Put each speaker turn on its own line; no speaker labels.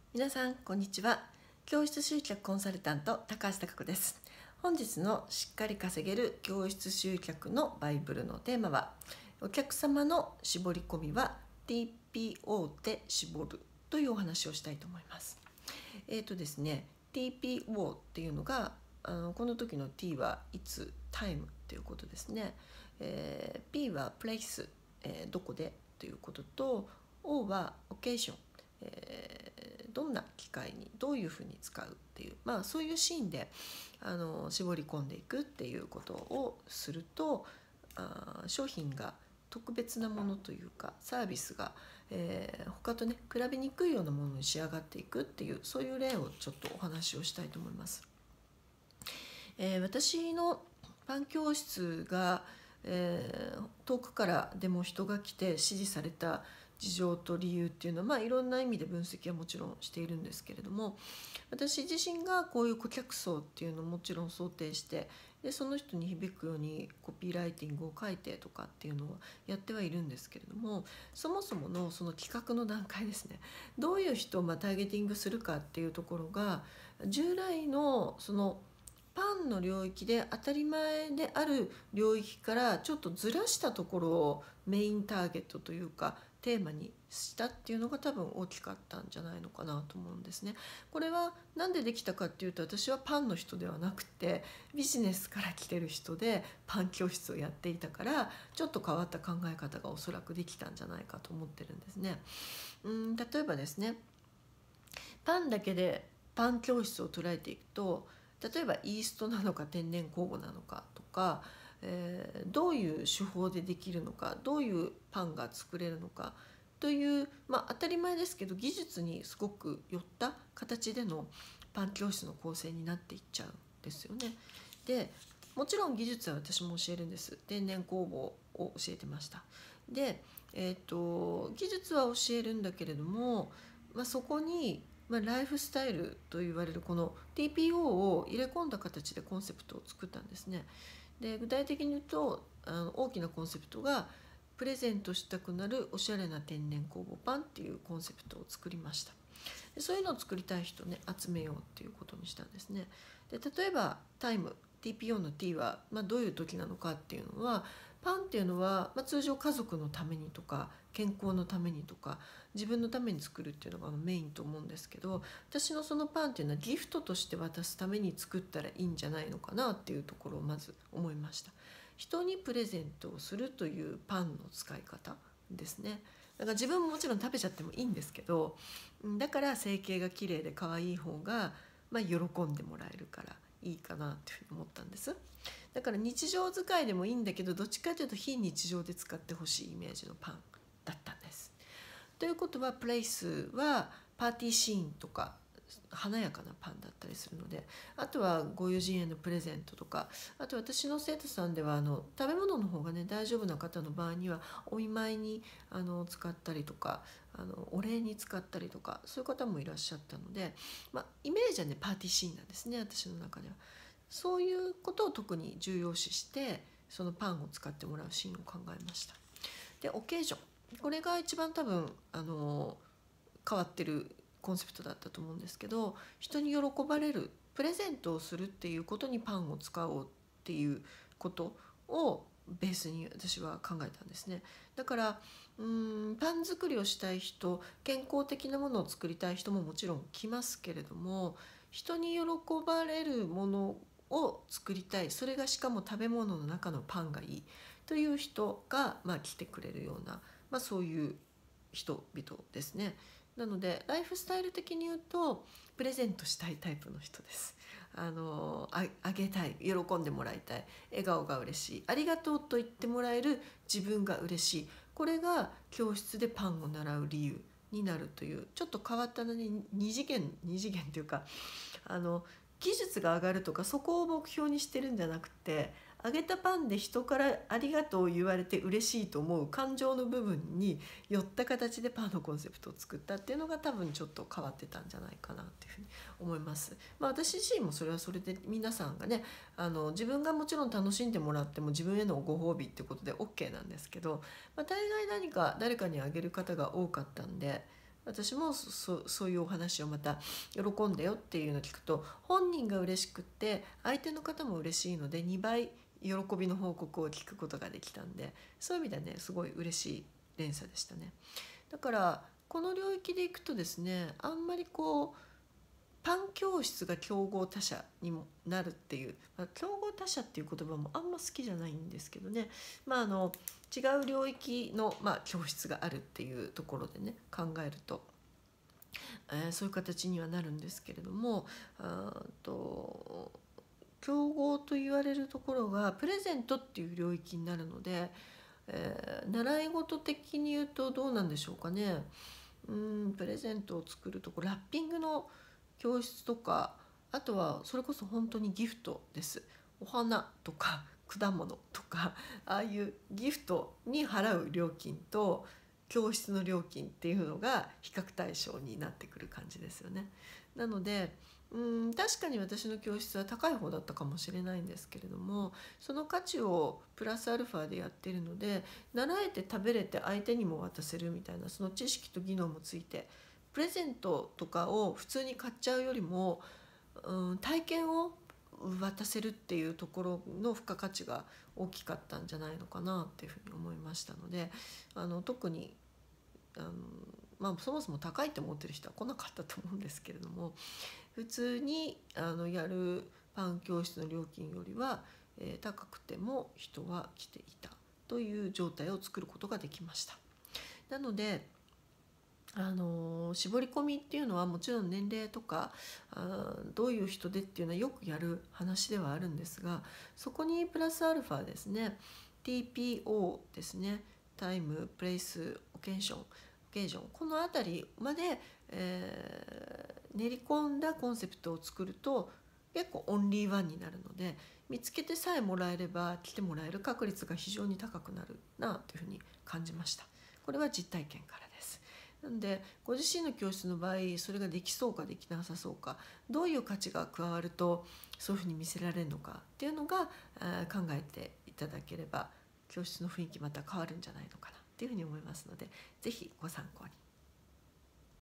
皆さんこんにちは。教室集客コンサルタント高橋貴子です。本日のしっかり稼げる教室集客のバイブルのテーマは、お客様の絞り込みは TPO で絞るというお話をしたいと思います。ですね TPO っていうのがこの時の T はいつタイムということですね。P は place、どこでということと、 O は occasion、どんな機会にどういうふうに使うっていう、そういうシーンで絞り込んでいくっていうことをすると、商品が特別なものというかサービスが、他とね比べにくいようなものに仕上がっていくっていう、そういう例をちょっとお話をしたいと思います。私のパン教室が、遠くからでも人が来て支持された事情と理由っていうのは、いろんな意味で分析はもちろんしているんですけれども、私自身がこういう顧客層っていうのをもちろん想定して、でその人に響くようにコピーライティングを書いてとかっていうのをやってはいるんですけれども、そもそものその企画の段階ですね、どういう人をターゲティングするかっていうところが、従来のそのパンの領域で当たり前である領域からちょっとずらしたところをメインターゲットというかテーマにしたっていうのが多分大きかったんじゃないのかなと思うんですね。これは何でできたかっていうと、私はパンの人ではなくてビジネスから来てる人でパン教室をやっていたから、ちょっと変わった考え方がおそらくできたんじゃないかと思ってるんですね。例えばですね、パンだけでパン教室を捉えていくと、例えばイーストなのか天然酵母なのかとか、どういう手法でできるのか、どういうパンが作れるのかという、当たり前ですけど技術にすごく寄った形でのパン教室の構成になっていっちゃうんですよね。でもちろん技術は私も教えるんです。天然酵母を教えてました。で、技術は教えるんだけれども、そこにライフスタイルと言われるこの TPO を入れ込んだ形でコンセプトを作ったんですね。で具体的に言うと大きなコンセプトが、プレゼントしたくなるおしゃれな天然酵母パンっていうコンセプトを作りました。でそういうのを作りたい人ね集めようっていうことにしたんですね。で例えばタイム TPO の T は、どういう時なのかっていうのは、パンっていうのは、通常家族のためにとか健康のためにとか自分のために作るっていうのがメインと思うんですけど、私のそのパンっていうのはギフトとして渡すために作ったらいいんじゃないのかなっていうところをまず思いました。人にプレゼントをするというパンの使い方ですね。だから自分ももちろん食べちゃってもいいんですけど、だから整形が綺麗で可愛い方が、喜んでもらえるからいいかなっていうふうに思ったんです。だから日常使いでもいいんだけど、どっちかというと非日常で使ってほしいイメージのパンだったんです。ということは、プレイスはパーティーシーンとか華やかなパンだったりするので、あとはご友人へのプレゼントとか、あと私の生徒さんでは食べ物の方がね大丈夫な方の場合にはお見舞いに使ったりとか、お礼に使ったりとか、そういう方もいらっしゃったので、イメージはねパーティーシーンなんですね、私の中では。そういうことを特に重要視してそのパンを使ってもらうシーンを考えました。でオケージョン、これが一番多分変わってるコンセプトだったと思うんですけど、人に喜ばれるプレゼントをするっていうことにパンを使おうっていうことをベースに私は考えたんですね。だからパン作りをしたい人、健康的なものを作りたい人ももちろん来ますけれども、人に喜ばれるものを作りたい、それがしかも食べ物の中のパンがいいという人が、来てくれるような、そういう人々ですね。なのでライフスタイル的に言うとプレゼントしたいタイプの人です。あげたい、喜んでもらいたい、笑顔が嬉しい、ありがとうと言ってもらえる自分が嬉しい、これが教室でパンを習う理由になるという、ちょっと変わったのに二次元というか、技術が上がるとかそこを目標にしてるんじゃなくて、揚げたパンで人からありがとうを言われて嬉しいと思う感情の部分に寄った形でパンのコンセプトを作ったっていうのが多分ちょっと変わってたんじゃないかなっていうふうに思います。私自身もそれはそれで皆さんがね自分がもちろん楽しんでもらっても自分へのご褒美ってことで OK なんですけど、大概何か誰かにあげる方が多かったんで、 私もそういうお話をまた喜んだよっていうのを聞くと、本人が嬉しくって相手の方も嬉しいので2倍喜びの報告を聞くことができたんで、そういう意味ではねすごい嬉しい連鎖でしたね。だからこの領域でいくとですね、あんまりこうパン教室が競合他社にもなるっていう、競合他社っていう言葉もあんま好きじゃないんですけどね、違う領域の、教室があるっていうところでね考えると、そういう形にはなるんですけれども、競合と言われるところがプレゼントっていう領域になるので、習い事的に言うとどうなんでしょうかね。プレゼントを作るとこラッピングの教室とか、あとはそれこそ本当にギフトです。お花とか果物とか、ああいうギフトに払う料金と教室の料金っていうのが比較対象になってくる感じですよね。なので確かに私の教室は高い方だったかもしれないんですけれども、その価値をプラスアルファでやっているので、習えて食べれて相手にも渡せるみたいな、その知識と技能もついてプレゼントとかを普通に買っちゃうよりも、体験を渡せるっていうところの付加価値が大きかったんじゃないのかなっていうふうに思いましたので、特にそもそも高いって思ってる人は来なかったと思うんですけれども、普通にやるパン教室の料金よりは、高くても人は来ていたという状態を作ることができました。なので絞り込みっていうのはもちろん年齢とかどういう人でっていうのはよくやる話ではあるんですが、そこにプラスアルファですね、 TPO ですね、タイムプレイスオケーション、この辺りまで、練り込んだコンセプトを作ると結構オンリーワンになるので、見つけてさえもらえれば来てもらえる確率が非常に高くなるなというふうに感じました。これは実体験からです。なのでご自身の教室の場合それができそうかできなさそうか、どういう価値が加わるとそういうふうに見せられるのかっていうのが考えていただければ教室の雰囲気また変わるんじゃないのかなっていうふうに思いますので、是非ご参考に。